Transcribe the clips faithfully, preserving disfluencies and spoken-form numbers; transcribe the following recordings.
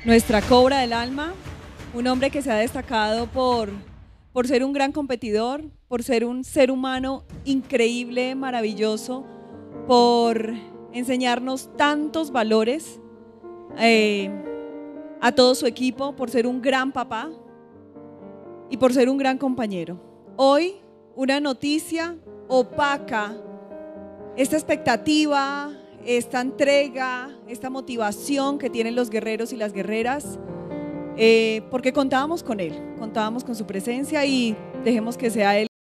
nuestra cobra del alma, un hombre que se ha destacado por, por ser un gran competidor, por ser un ser humano increíble, maravilloso, por enseñarnos tantos valores eh, a todo su equipo, por ser un gran papá y por ser un gran compañero. Hoy, una noticia opaca esta expectativa, esta entrega, esta motivación que tienen los guerreros y las guerreras, eh, porque contábamos con él, contábamos con su presencia y dejemos que sea él.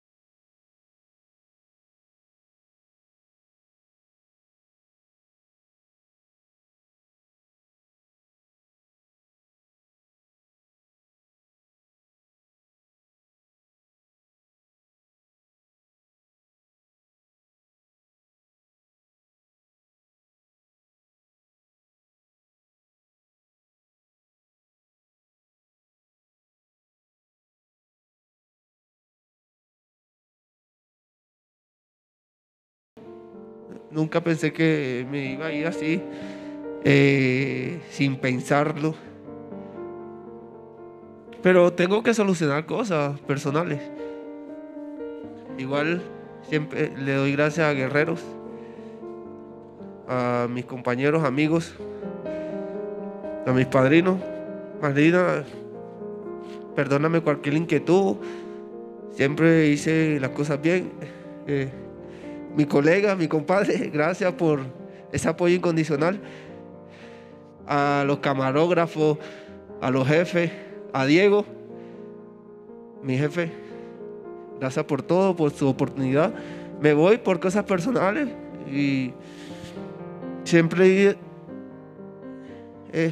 Nunca pensé que me iba a ir así, eh, sin pensarlo. Pero tengo que solucionar cosas personales. Igual siempre le doy gracias a Guerreros, a mis compañeros, amigos, a mis padrinos. Madrina, perdóname cualquier inquietud. Siempre hice las cosas bien. Eh, Mi colega, mi compadre, gracias por ese apoyo incondicional. A los camarógrafos, a los jefes, a Diego, mi jefe, gracias por todo, por su oportunidad. Me voy por cosas personales y siempre, eh,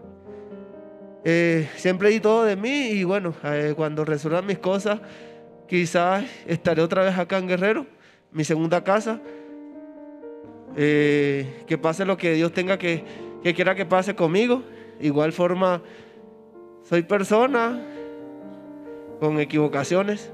eh, siempre di todo de mí y bueno, eh, cuando resuelvan mis cosas, quizás estaré otra vez acá en Guerrero, mi segunda casa. Eh, que pase lo que Dios tenga que, que quiera que pase conmigo. Igual forma, soy persona con equivocaciones.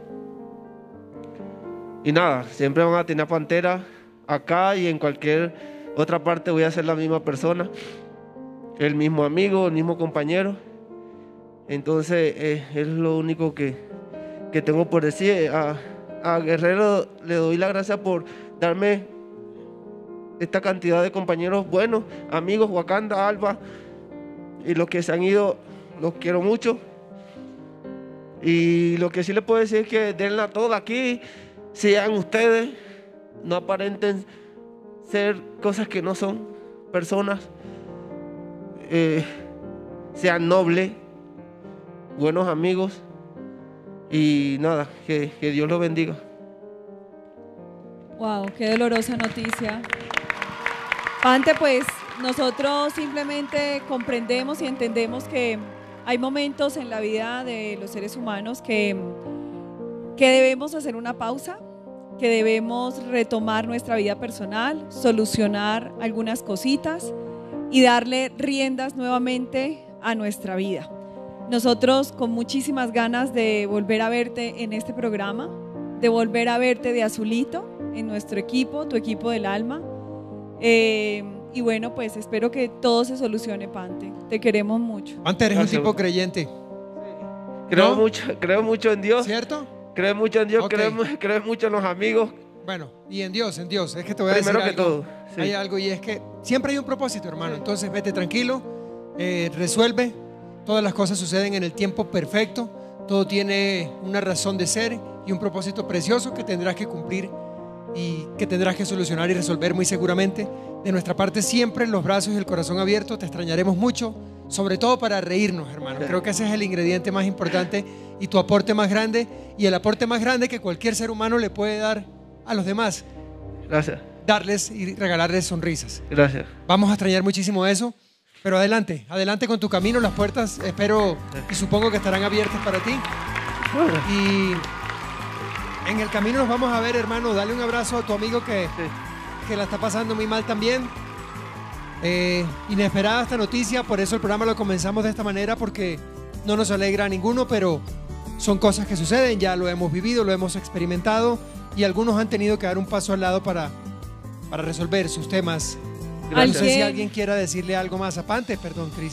Y nada, siempre van a tener Pantera acá y en cualquier otra parte voy a ser la misma persona, el mismo amigo, el mismo compañero. Entonces eh, es lo único que, que tengo por decir. A, A Guerrero le doy las gracias por darme esta cantidad de compañeros buenos, amigos, Wakanda, Alba, y los que se han ido, los quiero mucho. Y lo que sí les puedo decir es que denla toda aquí, sean ustedes, no aparenten ser cosas que no son, personas, eh, sean nobles, buenos amigos. Y nada, que, que Dios los bendiga. Wow, qué dolorosa noticia. Pante, pues nosotros simplemente comprendemos y entendemos que hay momentos en la vida de los seres humanos que, que debemos hacer una pausa, que debemos retomar nuestra vida personal, solucionar algunas cositas y darle riendas nuevamente a nuestra vida. Nosotros con muchísimas ganas de volver a verte en este programa, de volver a verte de azulito en nuestro equipo, tu equipo del alma. Eh, y bueno, pues espero que todo se solucione, Pante. Te queremos mucho. Pante, eres Gracias. un tipo creyente. Creo, ¿No? mucho, creo mucho en Dios. ¿Cierto? Creo mucho en Dios, Okay. creo, creo mucho en los amigos. Bueno, y en Dios, en Dios. Es que te voy a Primero decir que algo. todo. Sí. Hay algo y es que siempre hay un propósito, hermano. Sí. Entonces vete tranquilo, eh, resuelve. Todas las cosas suceden en el tiempo perfecto. Todo tiene una razón de ser y un propósito precioso que tendrás que cumplir y que tendrás que solucionar y resolver muy seguramente. De nuestra parte siempre los brazos y el corazón abiertos. Te extrañaremos mucho, sobre todo para reírnos, hermano. Creo que ese es el ingrediente más importante y tu aporte más grande y el aporte más grande que cualquier ser humano le puede dar a los demás. Gracias. Darles y regalarles sonrisas. Gracias. Vamos a extrañar muchísimo eso. Pero adelante, adelante con tu camino. Las puertas espero y supongo que estarán abiertas para ti. Y en el camino nos vamos a ver, hermano. Dale un abrazo a tu amigo que, sí. que la está pasando muy mal también. Eh, inesperada esta noticia, por eso el programa lo comenzamos de esta manera, porque no nos alegra a ninguno, pero son cosas que suceden, ya lo hemos vivido, lo hemos experimentado y algunos han tenido que dar un paso al lado para, para resolver sus temas. No sé si alguien quiera decirle algo más a Pante, perdón, Cris.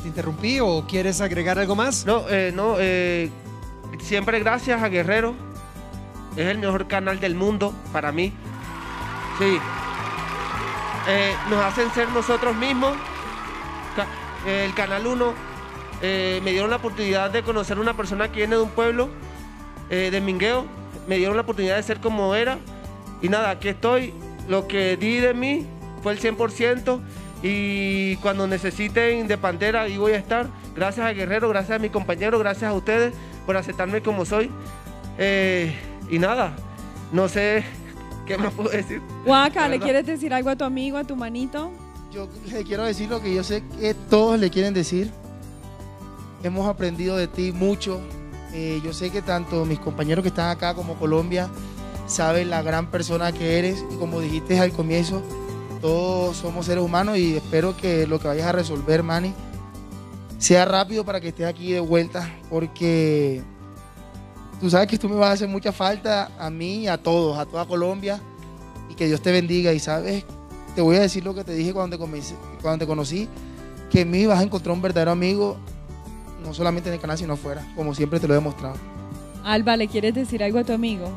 te interrumpí o quieres agregar algo más. No, eh, no, eh, siempre gracias a Guerrero. Es el mejor canal del mundo para mí. Sí. Eh, nos hacen ser nosotros mismos. Ca eh, el Canal uno eh, me dieron la oportunidad de conocer a una persona que viene de un pueblo eh, de Mingueo. Me dieron la oportunidad de ser como era. Y nada, aquí estoy. Lo que di de mí fue el cien por ciento. Y cuando necesiten de Pantera, ahí voy a estar. Gracias a Guerrero, gracias a mis compañeros, gracias a ustedes por aceptarme como soy. Eh, y nada, no sé qué más puedo decir. Waka, ¿le quieres decir algo a tu amigo, a tu manito? Yo le quiero decir lo que yo sé que todos le quieren decir. Hemos aprendido de ti mucho. Eh, yo sé que tanto mis compañeros que están acá como Colombia saben la gran persona que eres. Y como dijiste al comienzo, todos somos seres humanos y espero que lo que vayas a resolver, Manny, sea rápido para que estés aquí de vuelta, porque tú sabes que tú me vas a hacer mucha falta a mí y a todos, a toda Colombia, y que Dios te bendiga. Y sabes, te voy a decir lo que te dije cuando te, comencé, cuando te conocí, que en mí vas a encontrar un verdadero amigo, no solamente en el canal, sino afuera, como siempre te lo he demostrado. Alba, ¿le quieres decir algo a tu amigo?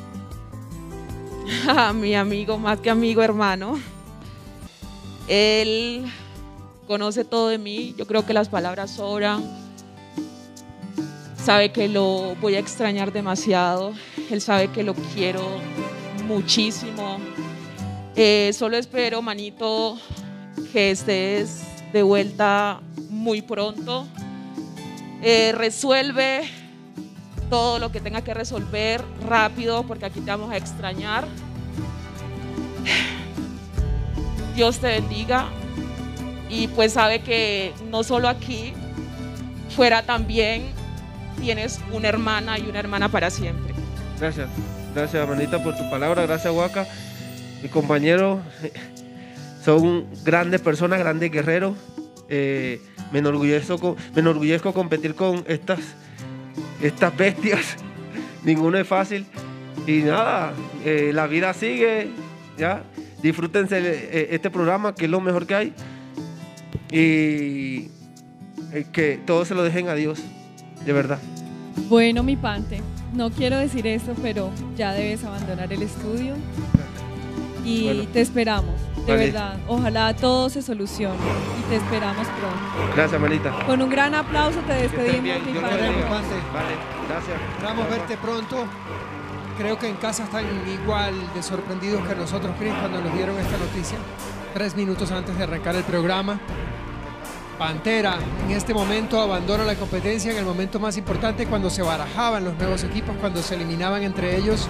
A mi amigo, más que amigo, hermano. Él conoce todo de mí, yo creo que las palabras sobran. Sabe que lo voy a extrañar demasiado, él sabe que lo quiero muchísimo. Eh, solo espero, manito, que estés de vuelta muy pronto. Eh, resuelve todo lo que tenga que resolver rápido, porque aquí te vamos a extrañar. Dios te bendiga, y pues sabe que no solo aquí, fuera también tienes una hermana y una hermana para siempre. Gracias, gracias manita por tu palabra, gracias Waka. Mis compañeros son grandes personas, grandes guerreros. Eh, me enorgullezco, me enorgullezco competir con estas, estas bestias. Ninguno es fácil. Y nada, eh, la vida sigue, ya. Disfrútense este programa, que es lo mejor que hay. Y que todos se lo dejen a Dios, de verdad. Bueno, mi Pante, no quiero decir eso, pero ya debes abandonar el estudio. Y bueno, te esperamos, de vale. verdad. Ojalá todo se solucione y te esperamos pronto. Gracias, manita. Con un gran aplauso te despedimos, mi Pante. Vale, gracias. Esperamos verte pronto. Creo que en casa están igual de sorprendidos que nosotros, Chris, cuando nos dieron esta noticia. Tres minutos antes de arrancar el programa. Pantera en este momento abandona la competencia en el momento más importante, cuando se barajaban los nuevos equipos, cuando se eliminaban entre ellos.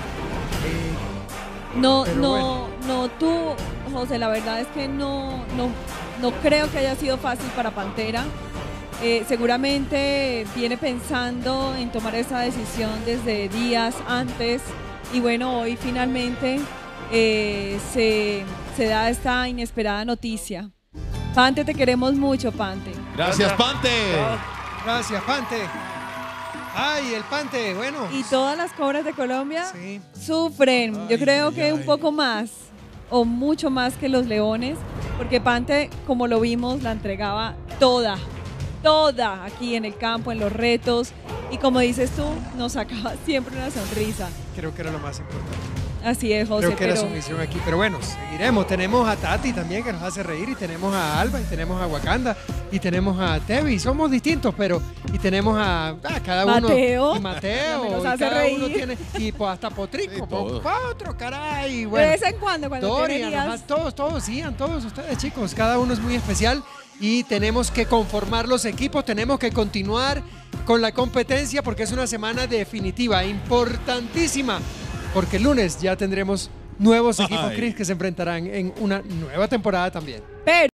Eh, no, no, bueno. no, tú, José, la verdad es que no, no, no creo que haya sido fácil para Pantera. Eh, seguramente viene pensando en tomar esa decisión desde días antes, y bueno, hoy finalmente eh, se, se da esta inesperada noticia. Pante, te queremos mucho, Pante. Gracias, Pante. Gracias, Pante. Ay, el Pante, bueno. Y todas las cobras de Colombia sí. sufren, ay, yo creo ay, que ay. un poco más, o mucho más que los leones, porque Pante, como lo vimos, la entregaba toda. Toda aquí en el campo, en los retos, y como dices tú, nos sacaba siempre una sonrisa. Creo que era lo más importante. Así es, José. Creo que pero... era su misión aquí, pero bueno, seguiremos. Tenemos a Tati también, que nos hace reír, y tenemos a Alba, y tenemos a Wakanda, y tenemos a Tevi. Somos distintos, pero y tenemos a, a cada uno. Mateo. Y Mateo. Nos y hace cada reír. uno tiene, y pues hasta Potrico, Sí, po, otro, caray. Bueno, de vez en cuando, cuando Dorian, días... ajá, todos, todos, sigan, todos ustedes, chicos. Cada uno es muy especial. Y tenemos que conformar los equipos, tenemos que continuar con la competencia, porque es una semana definitiva, importantísima, porque el lunes ya tendremos nuevos equipos, Chris, que se enfrentarán en una nueva temporada también. Pero